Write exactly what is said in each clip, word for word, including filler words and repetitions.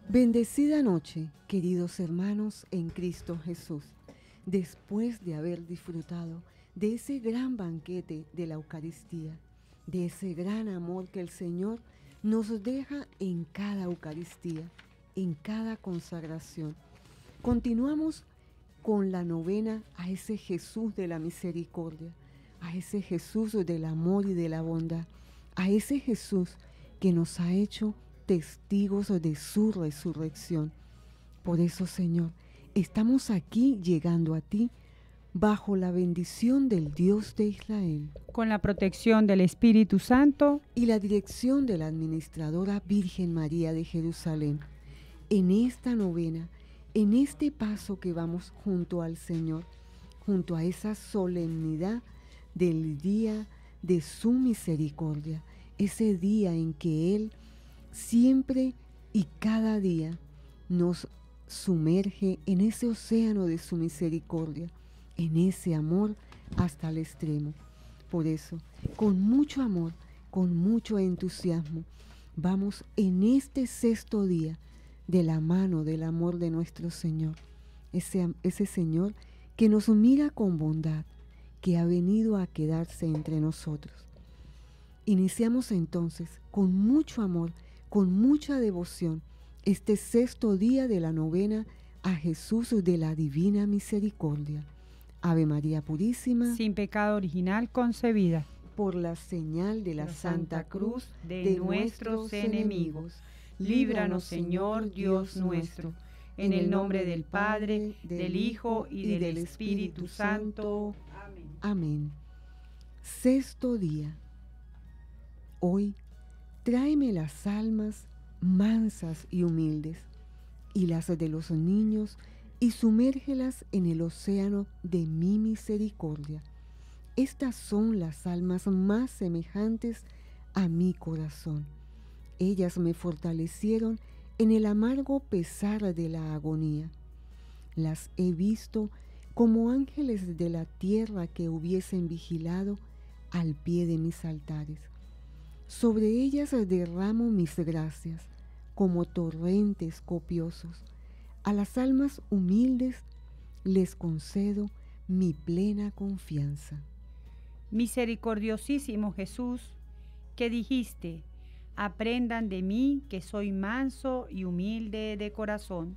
Bendecida noche, queridos hermanos en Cristo Jesús. Después de haber disfrutado de ese gran banquete de la Eucaristía, de ese gran amor que el Señor nos deja en cada Eucaristía, en cada consagración, continuamos con la novena a ese Jesús de la misericordia, a ese Jesús del amor y de la bondad, a ese Jesús que nos ha hecho testigos de su resurrección. Por eso, Señor, estamos aquí llegando a ti bajo la bendición del Dios de Israel, con la protección del Espíritu Santo y la dirección de la administradora Virgen María de Jerusalén. En esta novena, en este paso que vamos junto al Señor, junto a esa solemnidad del día de su misericordia, ese día en que Él siempre y cada día nos sumerge en ese océano de su misericordia, en ese amor hasta el extremo. Por eso, con mucho amor, con mucho entusiasmo, vamos en este sexto día de la mano del amor de nuestro Señor, ese, ese Señor que nos mira con bondad, que ha venido a quedarse entre nosotros. Iniciamos entonces con mucho amor, con mucha devoción, este sexto día de la novena a Jesús de la Divina Misericordia. Ave María Purísima, sin pecado original concebida, por la señal de la, la Santa Cruz de, de nuestros enemigos, líbranos, Señor Dios nuestro, en el nombre del Padre, del Hijo y del, del Espíritu, Espíritu Santo. Amén. Amén. Sexto día. Hoy, tráeme las almas mansas y humildes, y las de los niños, y sumérgelas en el océano de mi misericordia. Estas son las almas más semejantes a mi corazón. Ellas me fortalecieron en el amargo pesar de la agonía. Las he visto como ángeles de la tierra que hubiesen vigilado al pie de mis altares. Sobre ellas derramo mis gracias como torrentes copiosos. A las almas humildes les concedo mi plena confianza. Misericordiosísimo Jesús, que dijiste: aprendan de mí que soy manso y humilde de corazón.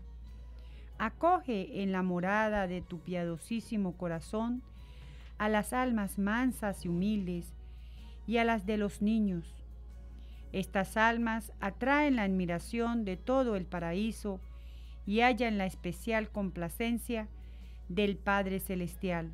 Acoge en la morada de tu piadosísimo corazón a las almas mansas y humildes y a las de los niños. Estas almas atraen la admiración de todo el paraíso y hallan la especial complacencia del Padre Celestial.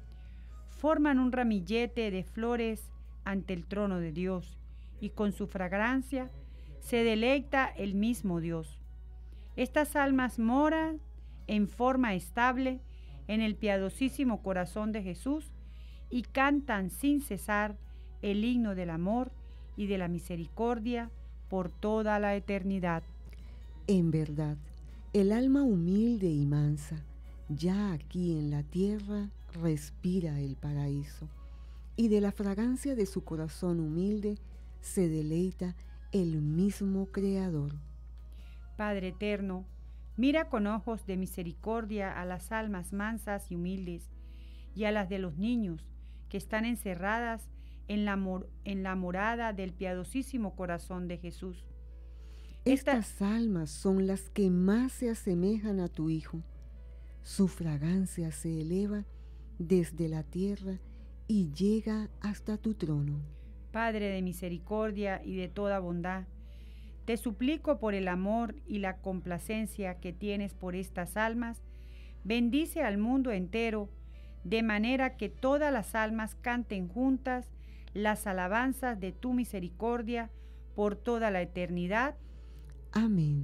Forman un ramillete de flores ante el trono de Dios, y con su fragancia se deleita el mismo Dios. Estas almas moran en forma estable en el piadosísimo corazón de Jesús y cantan sin cesar el himno del amor y de la misericordia por toda la eternidad. En verdad, el alma humilde y mansa, ya aquí en la tierra, respira el paraíso, y de la fragancia de su corazón humilde se deleita el mismo Creador. Padre eterno, mira con ojos de misericordia a las almas mansas y humildes y a las de los niños que están encerradas en la, mor- en la morada del piadosísimo corazón de Jesús. Estas Esta... almas son las que más se asemejan a tu Hijo. Su fragancia se eleva desde la tierra y llega hasta tu trono. Padre de misericordia y de toda bondad, te suplico por el amor y la complacencia que tienes por estas almas, bendice al mundo entero, de manera que todas las almas canten juntas las alabanzas de tu misericordia por toda la eternidad. Amén.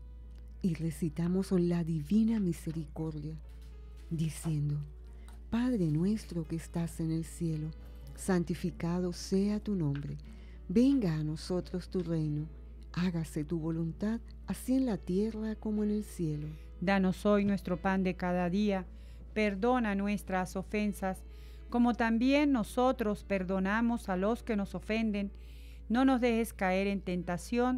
Y recitamos la divina misericordia, diciendo: Padre nuestro que estás en el cielo, santificado sea tu nombre. Venga a nosotros tu reino. Hágase tu voluntad, así en la tierra como en el cielo. Danos hoy nuestro pan de cada día. Perdona nuestras ofensas, como también nosotros perdonamos a los que nos ofenden. No nos dejes caer en tentación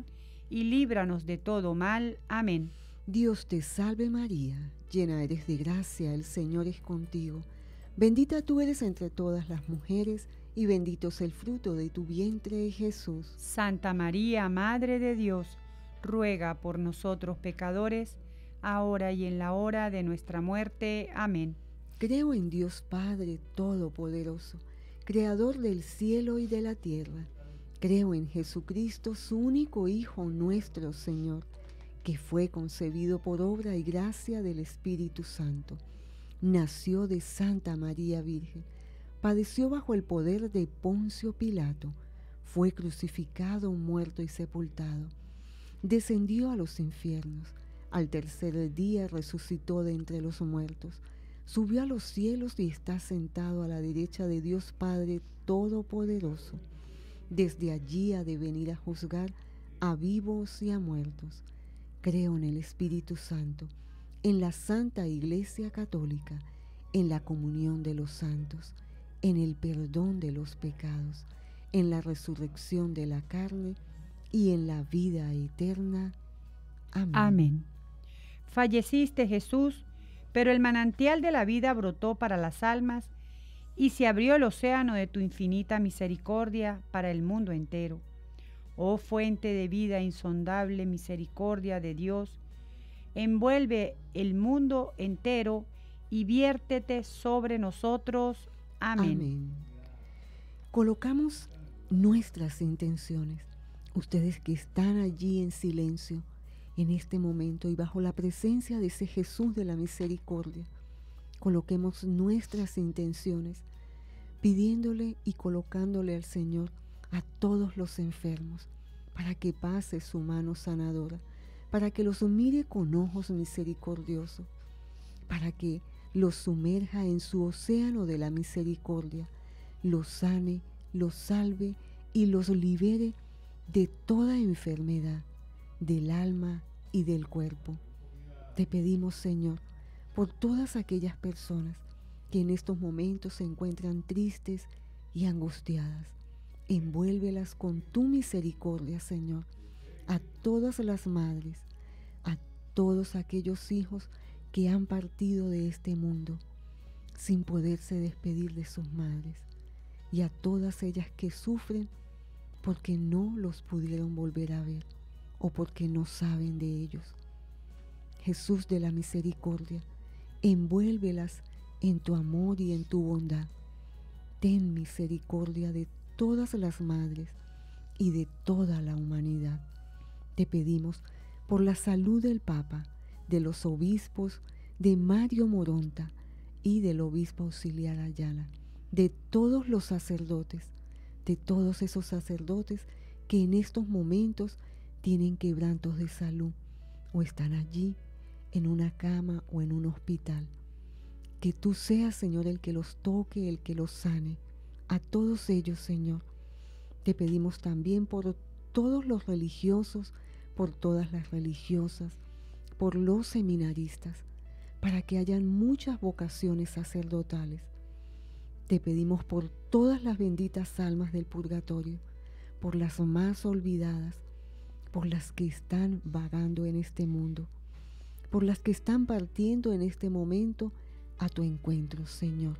y líbranos de todo mal. Amén. Dios te salve María, llena eres de gracia, el Señor es contigo. Bendita tú eres entre todas las mujeres, y bendito es el fruto de tu vientre, Jesús. Santa María, Madre de Dios, ruega por nosotros pecadores, ahora y en la hora de nuestra muerte. Amén. Creo en Dios Padre Todopoderoso, Creador del cielo y de la tierra. Creo en Jesucristo, su único Hijo, nuestro Señor, que fue concebido por obra y gracia del Espíritu Santo. Nació de Santa María Virgen, padeció bajo el poder de Poncio Pilato, fue crucificado, muerto y sepultado. Descendió a los infiernos, al tercer día resucitó de entre los muertos, subió a los cielos y está sentado a la derecha de Dios Padre Todopoderoso. Desde allí ha de venir a juzgar a vivos y a muertos. Creo en el Espíritu Santo, en la Santa Iglesia Católica, en la comunión de los santos, en el perdón de los pecados, en la resurrección de la carne y en la vida eterna. Amén. Amén. Falleciste, Jesús, pero el manantial de la vida brotó para las almas y se abrió el océano de tu infinita misericordia para el mundo entero. Oh fuente de vida insondable, misericordia de Dios, envuelve el mundo entero y viértete sobre nosotros. Amén. Amén. Colocamos nuestras intenciones. Ustedes que están allí en silencio en este momento y bajo la presencia de ese Jesús de la misericordia, coloquemos nuestras intenciones, pidiéndole y colocándole al Señor a todos los enfermos, para que pase su mano sanadora, para que los mire con ojos misericordiosos, para que los sumerja en su océano de la misericordia, los sane, los salve y los libere de toda enfermedad, del alma y del cuerpo. Te pedimos, Señor, por todas aquellas personas que en estos momentos se encuentran tristes y angustiadas. Envuélvelas con tu misericordia, Señor, a todas las madres, a todos aquellos hijos que han partido de este mundo sin poderse despedir de sus madres, y a todas ellas que sufren porque no los pudieron volver a ver o porque no saben de ellos. Jesús de la misericordia, envuélvelas en tu amor y en tu bondad. Ten misericordia de todas las madres y de toda la humanidad. Te pedimos por la salud del Papa, de los obispos, de Mario Moronta y del obispo auxiliar Ayala, de todos los sacerdotes, de todos esos sacerdotes que en estos momentos tienen quebrantos de salud o están allí en una cama o en un hospital. Que tú seas, Señor, el que los toque, el que los sane. A todos ellos, Señor. Te pedimos también por todos los religiosos, por todas las religiosas, por los seminaristas, para que hayan muchas vocaciones sacerdotales. Te pedimos por todas las benditas almas del purgatorio, por las más olvidadas, por las que están vagando en este mundo, por las que están partiendo en este momento a tu encuentro, Señor,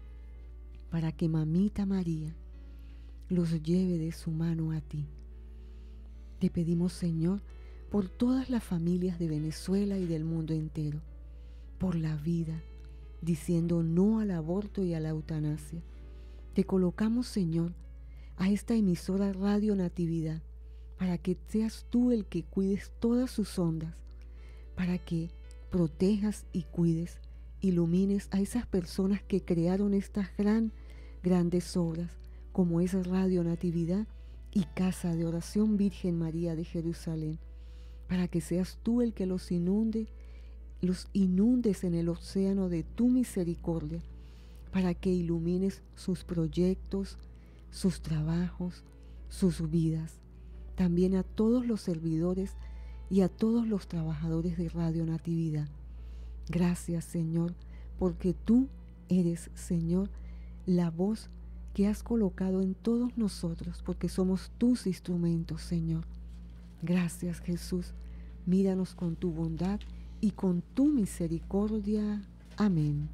para que Mamita María los lleve de su mano a ti. Te pedimos, Señor, por todas las familias de Venezuela y del mundo entero, por la vida, diciendo no al aborto y a la eutanasia. Te colocamos, Señor, a esta emisora Radio Natividad, para que seas tú el que cuides todas sus ondas, para que protejas y cuides, ilumines a esas personas que crearon estas gran, grandes obras, como es Radio Natividad y Casa de Oración Virgen María de Jerusalén, para que seas tú el que los inunde, los inundes en el océano de tu misericordia, para que ilumines sus proyectos, sus trabajos, sus vidas. También a todos los servidores y a todos los trabajadores de Radio Natividad. Gracias, Señor, porque tú eres, Señor, la voz que has colocado en todos nosotros, porque somos tus instrumentos, Señor. Gracias, Jesús. Míranos con tu bondad y con tu misericordia. Amén.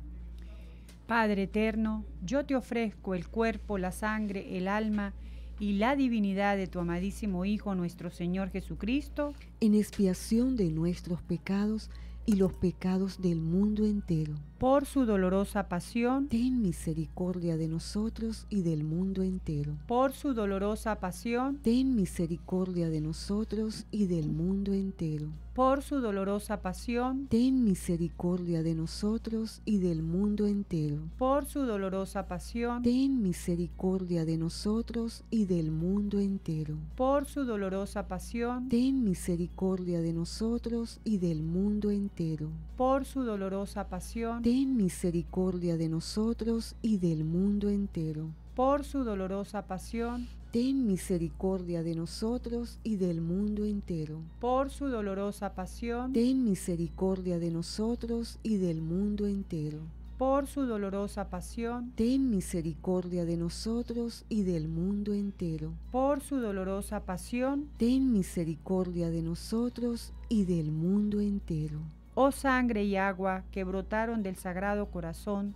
Padre eterno, yo te ofrezco el cuerpo, la sangre, el alma y la divinidad de tu amadísimo Hijo, nuestro Señor Jesucristo, en expiación de nuestros pecados y los pecados del mundo entero. por su dolorosa pasión, Ten misericordia de nosotros y del mundo entero. por su dolorosa pasión, Ten misericordia de nosotros y del mundo entero. por su dolorosa pasión, Ten misericordia de nosotros y del mundo entero. por su dolorosa pasión, Ten misericordia de nosotros y del mundo entero. por su dolorosa pasión, Ten misericordia de nosotros y del mundo entero. por su dolorosa pasión, Ten misericordia de nosotros y del mundo entero. por su dolorosa pasión, Ten misericordia de nosotros y del mundo entero. por su dolorosa pasión, Ten misericordia de nosotros y del mundo entero. por su dolorosa pasión, Ten misericordia de nosotros y del mundo entero. por su dolorosa pasión, Ten misericordia de nosotros y del mundo entero. oh sangre y agua que brotaron del Sagrado Corazón,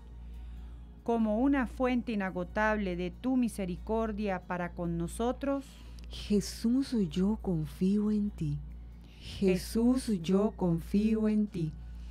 como una fuente inagotable de tu misericordia para con nosotros. Jesús, yo confío en ti. Jesús, yo confío en ti.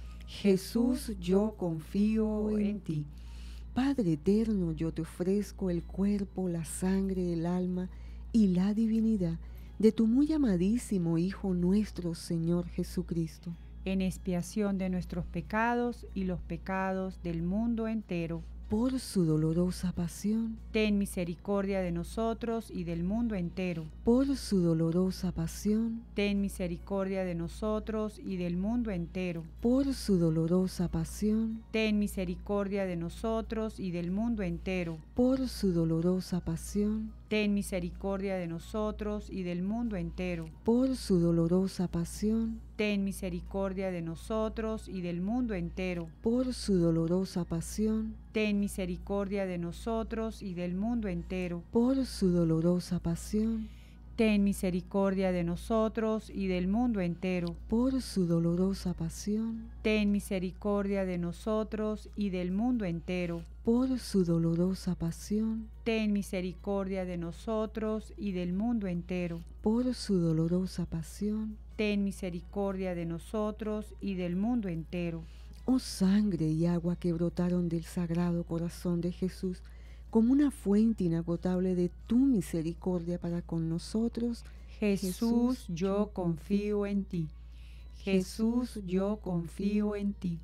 Jesús, yo confío en ti. Padre eterno, yo te ofrezco el cuerpo, la sangre, el alma y la divinidad de tu muy amadísimo Hijo nuestro Señor Jesucristo, en expiación de nuestros pecados y los pecados del mundo entero. por su dolorosa pasión, Ten misericordia de nosotros y del mundo entero. por su dolorosa pasión, Ten misericordia de nosotros y del mundo entero. por su dolorosa pasión, Ten misericordia de nosotros y del mundo entero. por su dolorosa pasión, Ten misericordia de nosotros y del mundo entero. por su dolorosa pasión, Ten misericordia de nosotros y del mundo entero. por su dolorosa pasión, Ten misericordia de nosotros y del mundo entero. por su dolorosa pasión, Ten misericordia de nosotros y del mundo entero. por su dolorosa pasión, Ten misericordia de nosotros y del mundo entero. por su dolorosa pasión, Ten misericordia de nosotros y del mundo entero. por su dolorosa pasión. Ten misericordia de nosotros y del mundo entero. Oh sangre y agua que brotaron del Sagrado Corazón de Jesús, como una fuente inagotable de tu misericordia para con nosotros. Jesús, yo confío en ti. Jesús, yo confío en ti.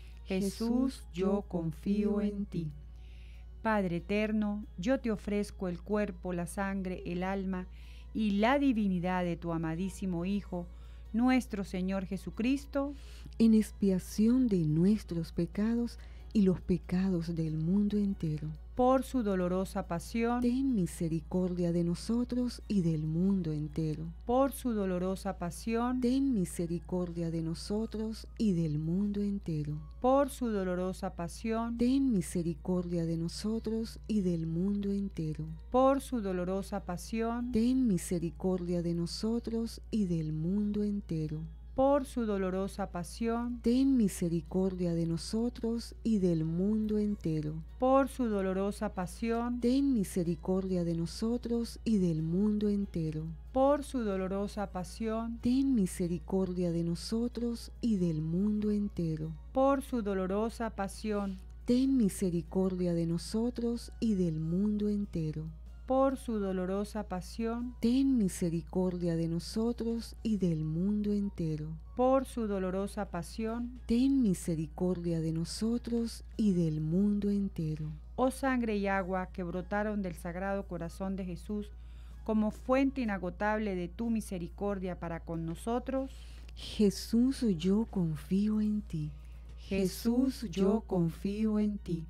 Jesús, yo confío en ti. Padre eterno, yo te ofrezco el cuerpo, la sangre, el alma y la divinidad de tu amadísimo Hijo, nuestro Señor Jesucristo, en expiación de nuestros pecados y los pecados del mundo entero. por su dolorosa pasión, Ten misericordia de nosotros y del mundo entero. por su dolorosa pasión, Ten misericordia de nosotros y del mundo entero. por su dolorosa pasión, Ten misericordia de nosotros y del mundo entero. por su dolorosa pasión, Ten misericordia de nosotros y del mundo entero. por su dolorosa pasión, Ten misericordia de nosotros y del mundo entero. por su dolorosa pasión, Ten misericordia de nosotros y del mundo entero. por su dolorosa pasión, Ten misericordia de nosotros y del mundo entero. por su dolorosa pasión, Ten misericordia de nosotros y del mundo entero. por su dolorosa pasión, Ten misericordia de nosotros y del mundo entero. por su dolorosa pasión, Ten misericordia de nosotros y del mundo entero. oh sangre y agua que brotaron del Sagrado Corazón de Jesús, como fuente inagotable de tu misericordia para con nosotros. Jesús, yo confío en ti. Jesús, yo confío en ti.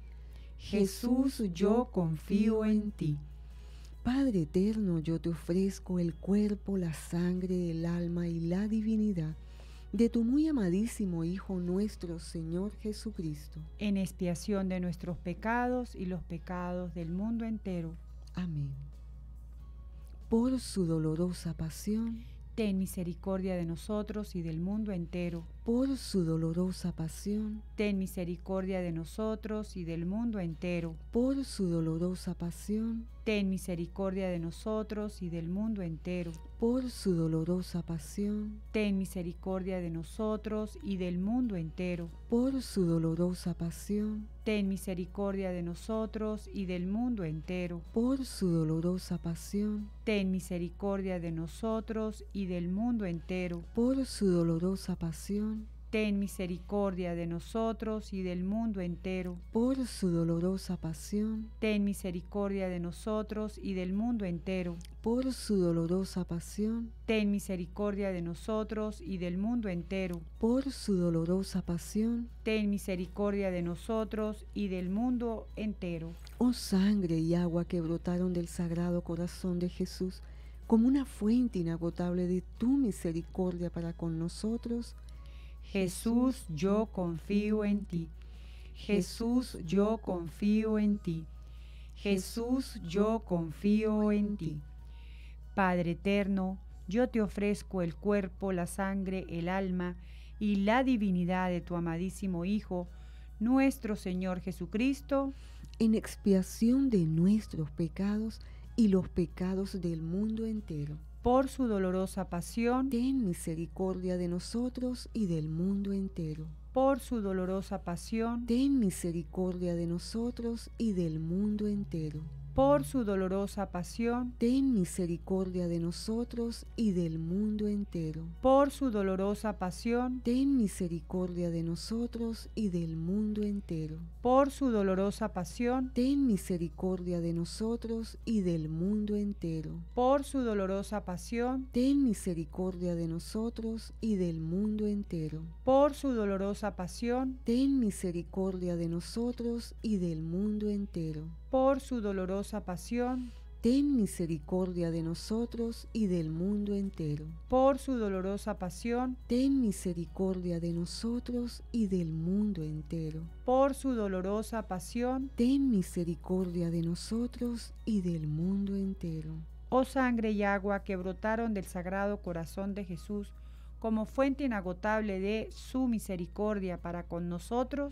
Jesús, yo confío en ti. Padre eterno, yo te ofrezco el cuerpo, la sangre, el alma y la divinidad de tu muy amadísimo Hijo nuestro Señor Jesucristo, en expiación de nuestros pecados y los pecados del mundo entero. Amén. Por su dolorosa pasión, ten misericordia de nosotros y del mundo entero. Por su dolorosa pasión, Ten misericordia de nosotros y del mundo entero. por su dolorosa pasión, Ten misericordia de nosotros y del mundo entero. por su dolorosa pasión, Ten misericordia de nosotros y del mundo entero. por su dolorosa pasión, Ten misericordia de nosotros y del mundo entero. por su dolorosa pasión, Ten misericordia de nosotros y del mundo entero. por su dolorosa pasión, Ten misericordia de nosotros y del mundo entero. por su dolorosa pasión, Ten misericordia de nosotros y del mundo entero. por su dolorosa pasión, Ten misericordia de nosotros y del mundo entero. por su dolorosa pasión. Ten misericordia de nosotros y del mundo entero. Oh sangre y agua que brotaron del Sagrado Corazón de Jesús, como una fuente inagotable de tu misericordia para con nosotros. Jesús, yo confío en ti. Jesús, yo confío en ti. Jesús, yo confío en ti. Padre eterno, yo te ofrezco el cuerpo, la sangre, el alma y la divinidad de tu amadísimo Hijo, nuestro Señor Jesucristo, en expiación de nuestros pecados y los pecados del mundo entero. por su dolorosa pasión, Ten misericordia de nosotros y del mundo entero. por su dolorosa pasión, Ten misericordia de nosotros y del mundo entero. por su dolorosa pasión, Ten misericordia de nosotros y del mundo entero. por su dolorosa pasión, Ten misericordia de nosotros y del mundo entero. por su dolorosa pasión, Ten misericordia de nosotros y del mundo entero. por su dolorosa pasión, Ten misericordia de nosotros y del mundo entero. por su dolorosa pasión, Ten misericordia de nosotros y del mundo entero. por su dolorosa pasión, Ten misericordia de nosotros y del mundo entero. por su dolorosa pasión, Ten misericordia de nosotros y del mundo entero. por su dolorosa pasión. Ten misericordia de nosotros y del mundo entero. Oh sangre y agua que brotaron del Sagrado Corazón de Jesús como fuente inagotable de su misericordia para con nosotros,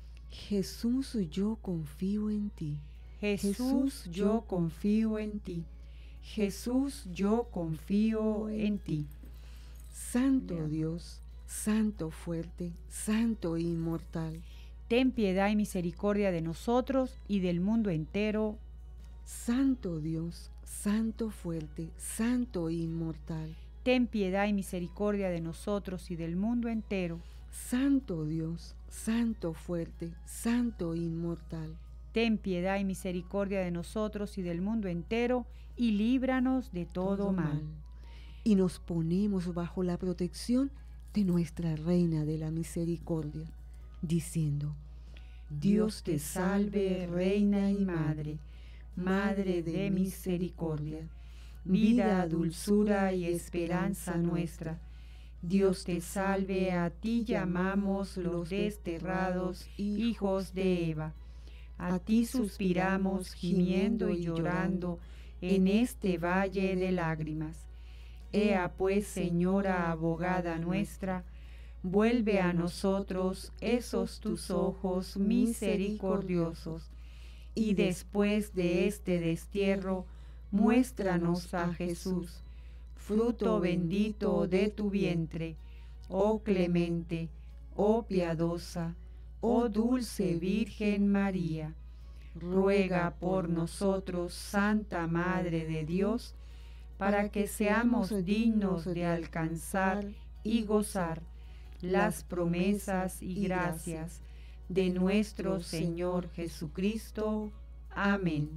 Jesús, yo confío en ti. Jesús, yo confío en ti. Jesús, yo confío en ti. Santo Dios, Santo fuerte, Santo e inmortal. Ten piedad y misericordia de nosotros y del mundo entero. Santo Dios, Santo fuerte, Santo e inmortal. Ten piedad y misericordia de nosotros y del mundo entero. Santo Dios, Santo fuerte, Santo e inmortal. Ten piedad y misericordia de nosotros y del mundo entero, y líbranos de todo, mal. Y nos ponemos bajo la protección de nuestra Reina de la Misericordia, diciendo: Dios te salve, Reina y Madre, Madre de misericordia, vida, dulzura y esperanza nuestra. Dios te salve, a ti llamamos los desterrados hijos de Eva. A ti suspiramos gimiendo y llorando en este valle de lágrimas. Ea pues, Señora abogada nuestra, vuelve a nosotros esos tus ojos misericordiosos, y después de este destierro, muéstranos a Jesús, fruto bendito de tu vientre, oh clemente, oh piadosa, oh dulce Virgen María. Ruega por nosotros, Santa Madre de Dios, para que seamos dignos de alcanzar y gozar las promesas y gracias de nuestro Señor Jesucristo. Amén.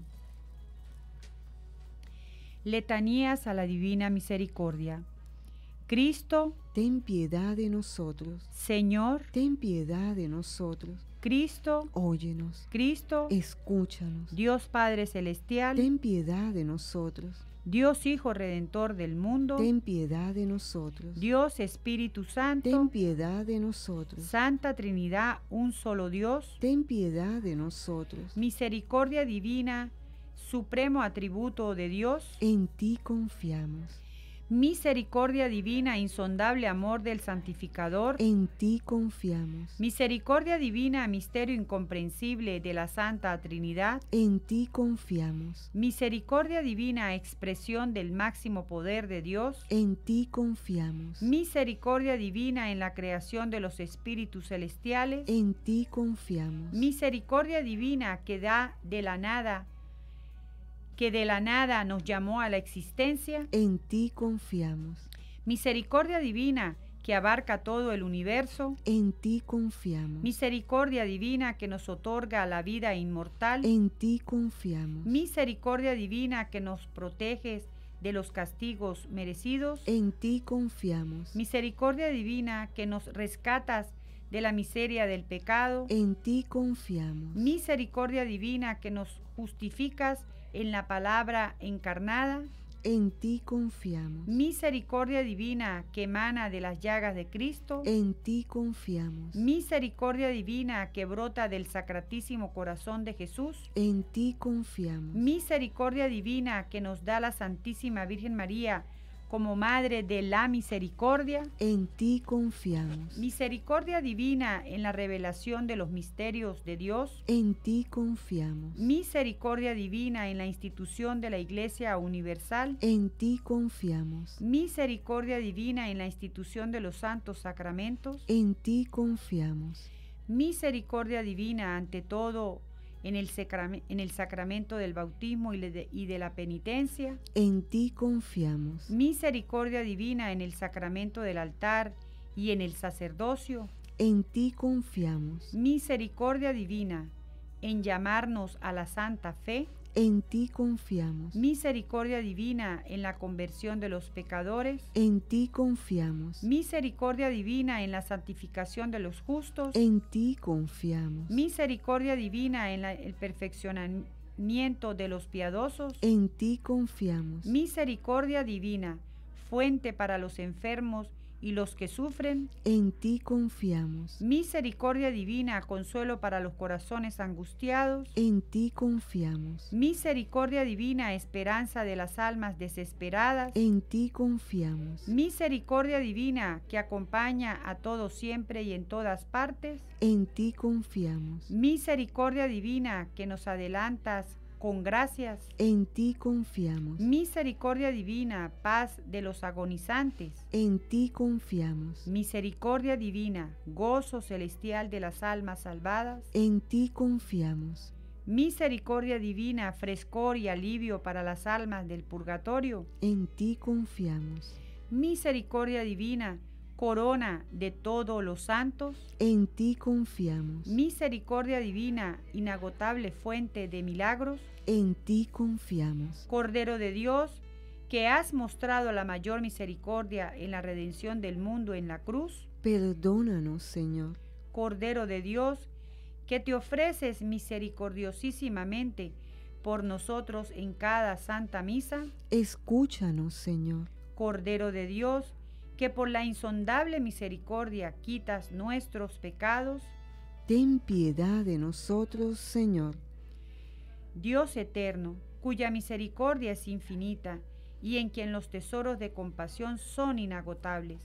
Letanías a la Divina Misericordia. Cristo, ten piedad de nosotros. Señor, ten piedad de nosotros. Cristo, óyenos. Cristo, escúchanos. Dios Padre Celestial, ten piedad de nosotros. Dios Hijo Redentor del mundo, ten piedad de nosotros. Dios Espíritu Santo, ten piedad de nosotros. Santa Trinidad, un solo Dios, ten piedad de nosotros. Misericordia divina, supremo atributo de Dios, en ti confiamos. Misericordia divina, insondable amor del santificador. En ti confiamos. Misericordia divina, misterio incomprensible de la Santa Trinidad. En ti confiamos. Misericordia divina, expresión del máximo poder de Dios. En ti confiamos. Misericordia divina en la creación de los espíritus celestiales. En ti confiamos. Misericordia divina que da de la nada, que de la nada nos llamó a la existencia. En ti confiamos. Misericordia divina que abarca todo el universo. En ti confiamos. Misericordia divina que nos otorga la vida inmortal. En ti confiamos. Misericordia divina que nos protege de los castigos merecidos. En ti confiamos. Misericordia divina que nos rescatas de la miseria del pecado. En ti confiamos. Misericordia divina que nos justificas en la palabra encarnada. En ti confiamos. Misericordia divina que emana de las llagas de Cristo. En ti confiamos. Misericordia divina que brota del sacratísimo corazón de Jesús. En ti confiamos. Misericordia divina que nos da la Santísima Virgen María como Madre de la Misericordia. En ti confiamos. Misericordia divina en la revelación de los misterios de Dios. En ti confiamos. Misericordia divina en la institución de la Iglesia Universal. En ti confiamos. Misericordia divina en la institución de los santos sacramentos. En ti confiamos. Misericordia divina ante todo en el, sacram- en el sacramento del bautismo y, de, y de la penitencia. En ti confiamos. Misericordia divina en el sacramento del altar y en el sacerdocio. En ti confiamos. Misericordia divina en llamarnos a la santa fe. En ti confiamos. Misericordia divina en la conversión de los pecadores. En ti confiamos. Misericordia divina en la santificación de los justos. En ti confiamos. Misericordia divina en la, el perfeccionamiento de los piadosos. En ti confiamos. Misericordia divina, fuente para los enfermos y los que sufren. En ti confiamos. Misericordia divina, consuelo para los corazones angustiados. En ti confiamos. Misericordia divina, esperanza de las almas desesperadas. En ti confiamos. Misericordia divina, que acompaña a todos siempre y en todas partes. En ti confiamos. Misericordia divina, que nos adelantas con gracias. En ti confiamos. Misericordia divina, paz de los agonizantes. En ti confiamos. Misericordia divina, gozo celestial de las almas salvadas. En ti confiamos. Misericordia divina, frescor y alivio para las almas del purgatorio. En ti confiamos. Misericordia divina, corona de todos los santos. En ti confiamos. Misericordia divina, inagotable fuente de milagros. En ti confiamos. Cordero de Dios, que has mostrado la mayor misericordia en la redención del mundo en la cruz. Perdónanos, Señor. Cordero de Dios, que te ofreces misericordiosísimamente por nosotros en cada santa misa. Escúchanos, Señor. Cordero de Dios, que por la insondable misericordia quitas nuestros pecados. Ten piedad de nosotros, Señor. Dios eterno, cuya misericordia es infinita y en quien los tesoros de compasión son inagotables,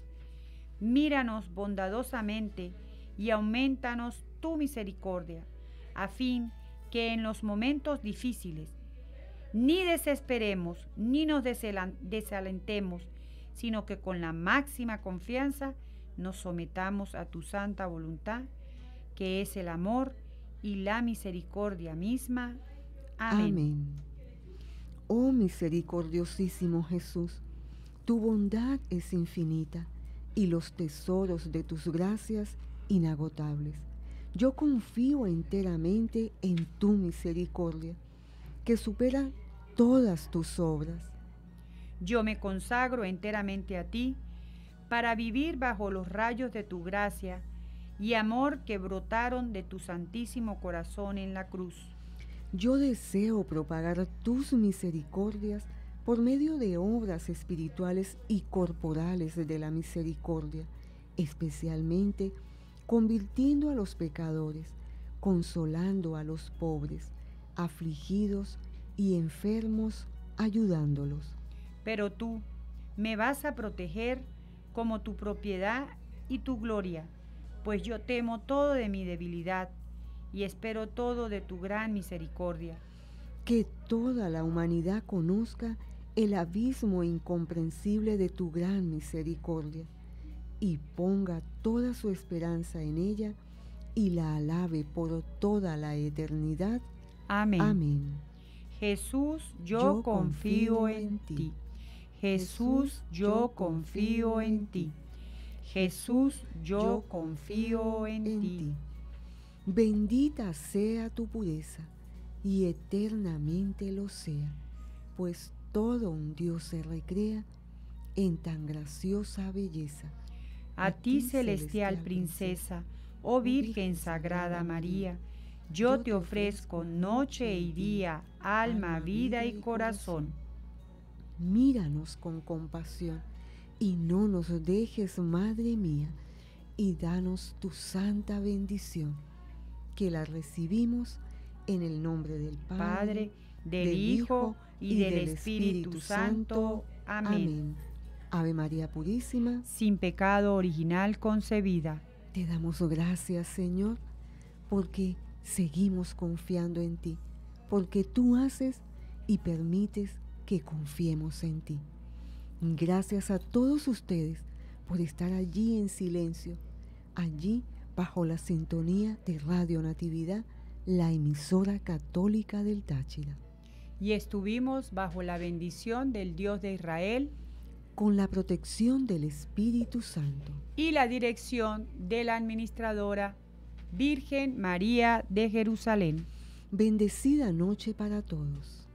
míranos bondadosamente y aumentanos tu misericordia, a fin que en los momentos difíciles ni desesperemos ni nos desalentemos, sino que con la máxima confianza nos sometamos a tu santa voluntad, que es el amor y la misericordia misma. Amén. Amén. Oh misericordiosísimo Jesús, tu bondad es infinita y los tesoros de tus gracias inagotables. Yo confío enteramente en tu misericordia, que supera todas tus obras. Yo me consagro enteramente a ti para vivir bajo los rayos de tu gracia y amor que brotaron de tu santísimo corazón en la cruz. Yo deseo propagar tus misericordias por medio de obras espirituales y corporales de la misericordia, especialmente convirtiendo a los pecadores, consolando a los pobres, afligidos y enfermos, ayudándolos. Pero tú, Me vas a proteger como tu propiedad y tu gloria, pues yo temo todo de mi debilidad y espero todo de tu gran misericordia. Que toda la humanidad conozca el abismo incomprensible de tu gran misericordia y ponga toda su esperanza en ella y la alabe por toda la eternidad. Amén. Amén. Jesús, yo, yo confío, confío en ti. ti. Jesús, yo confío en ti. Jesús, yo confío en ti. Bendita sea tu pureza y eternamente lo sea, pues todo un Dios se recrea en tan graciosa belleza. A, a ti, celestial princesa, oh Virgen Sagrada María, yo te ofrezco noche y día, alma, vida y corazón. Míranos con compasión y no nos dejes, Madre mía, y danos tu santa bendición, que la recibimos en el nombre del Padre, Padre del, del Hijo y del, del Espíritu, Espíritu Santo. Amén. Amén. Ave María Purísima, sin pecado original concebida. Te damos gracias, Señor, porque seguimos confiando en ti, porque tú haces y permites que confiemos en ti. Gracias a todos ustedes por estar allí en silencio, allí bajo la sintonía de Radio Natividad, la emisora católica del Táchira. Y estuvimos bajo la bendición del Dios de Israel, con la protección del Espíritu Santo y la dirección de la administradora Virgen María de Jerusalén. Bendecida noche para todos.